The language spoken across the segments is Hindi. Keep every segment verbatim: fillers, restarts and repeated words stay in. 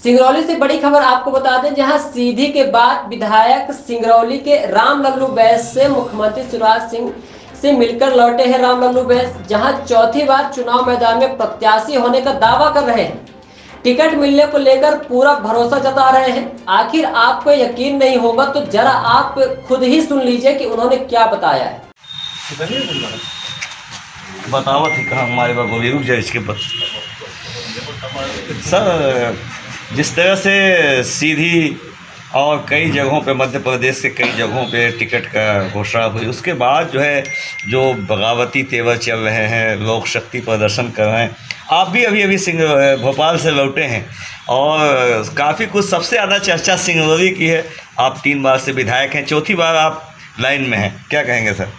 सिंगरौली से बड़ी खबर आपको बता दें, जहां सीधी के बाद विधायक सिंगरौली के राम लल्लू बैस से मुख्यमंत्री शिवराज सिंह से मिलकर लौटे हैं। राम लल्लू बैस जहां चौथी बार चुनाव मैदान में प्रत्याशी होने का दावा कर रहे हैं, टिकट मिलने को लेकर पूरा भरोसा जता रहे हैं। आखिर आपको यकीन नहीं होगा तो जरा आप खुद ही सुन लीजिए कि उन्होंने क्या बताया है। बतावा थी कहाँ हमारे पास बोली रुक जाए इसके पर सर, जिस तरह से सीधी और कई जगहों पे मध्य प्रदेश के कई जगहों पे टिकट का घोषणा हुई, उसके बाद जो है जो बगावती तेवर चल रहे हैं, लोक शक्ति प्रदर्शन कर रहे हैं। आप भी अभी अभी सिंग भोपाल से लौटे हैं और काफ़ी कुछ सबसे ज़्यादा चर्चा सिंगरौली की है। आप तीन बार से विधायक हैं, चौथी बार आप लाइन में हैं, क्या कहेंगे सर?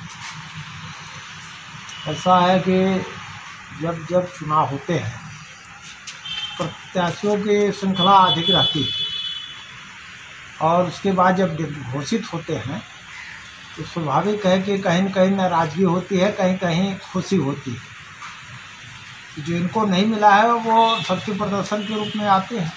ऐसा है कि जब जब चुनाव होते हैं प्रत्याशियों की श्रृंखला अधिक रहती है और उसके बाद जब घोषित होते हैं तो स्वाभाविक है कि कहीं न कहीं नाराज़गी होती है, कहीं कहीं खुशी होती है। जो इनको नहीं मिला है वो शक्ति प्रदर्शन के रूप में आते हैं।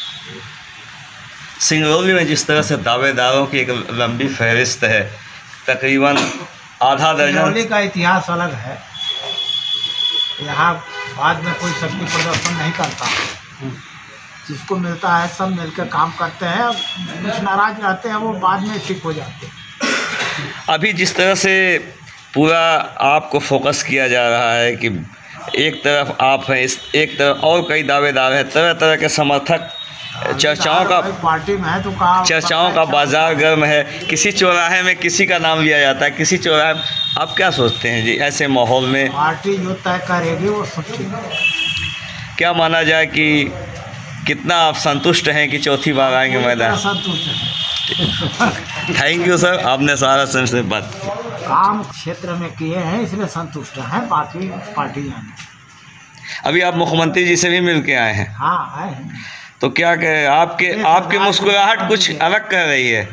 सिंगरौली में जिस तरह से दावेदारों की एक लंबी फहरिस्त है, तकरीबन आधा दर्जन। सिंगरौली का इतिहास अलग है, यहाँ बाद में कोई शक्ति प्रदर्शन नहीं करता, जिसको मिलता है सब मिलकर काम करते हैं। कुछ नाराज रहते हैं वो बाद में ठीक हो जाते हैं। अभी जिस तरह से पूरा आपको फोकस किया जा रहा है कि एक तरफ आप हैं, इस एक तरफ और कई दावेदार हैं, तरह तरह के समर्थक, चर्चाओं का पार्टी में है तो कहा चर्चाओं का बाजार गर्म है। किसी चौराहे में किसी का नाम लिया जाता है, किसी चौराहे। आप क्या सोचते हैं जी ऐसे माहौल में? पार्टी जो तय करेगी वो सब ठीक है। क्या माना जाए कि कितना आप संतुष्ट हैं कि चौथी बार आएंगे मैदान? संतुष्ट है। थैंक यू सर, आपने सारा समय से बात काम क्षेत्र में किए हैं इसलिए संतुष्ट हैं। बाकी पार्टी अभी आप मुख्यमंत्री जी से भी मिल के आए हैं? हाँ आए हैं। तो क्या कहे, आपके आपकी मुस्कुराहट कुछ अलग कर रही है।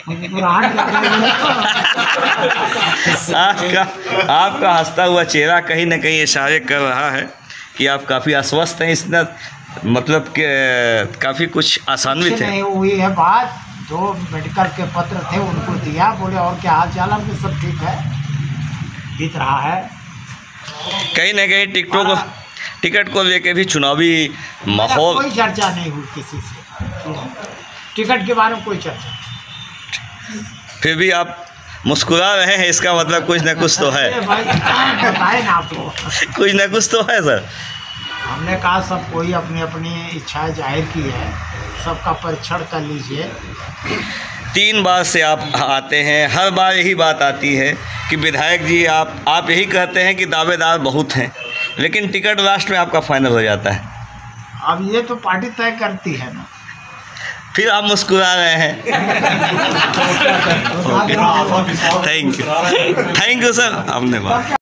आपका आपका हंसता हुआ चेहरा कहीं ना कहीं इशारे कर रहा है कि आप काफ़ी आश्वस्त हैं। इसमें मतलब कि काफ़ी कुछ आसान्वित है। नहीं हुई है बात, जो मेडिकल के पत्र थे उनको दिया, बोले और क्या हाल चाल है, सब ठीक है, बीत रहा है। कहीं ना कहीं टिकटों को टिकट को लेके भी चुनावी माहौल, कोई चर्चा नहीं हुई किसी से, टिकट के बारे में कोई चर्चा। फिर भी आप मुस्कुरा रहे हैं, इसका मतलब कुछ न कुछ तो है। बताए ना आपको, कुछ न कुछ तो है सर। हमने कहा सब कोई अपनी अपनी इच्छाएं जाहिर की है, सबका परीक्षण कर लीजिए। तीन बार से आप आते हैं, हर बार यही बात आती है कि विधायक जी आप आप यही कहते हैं कि दावेदार बहुत हैं, लेकिन टिकट लास्ट में आपका फाइनल हो जाता है। अब ये तो पार्टी तय करती है ना। फिर आप मुस्कुरा रहे हैं। Thank you thank you sir, आपने बात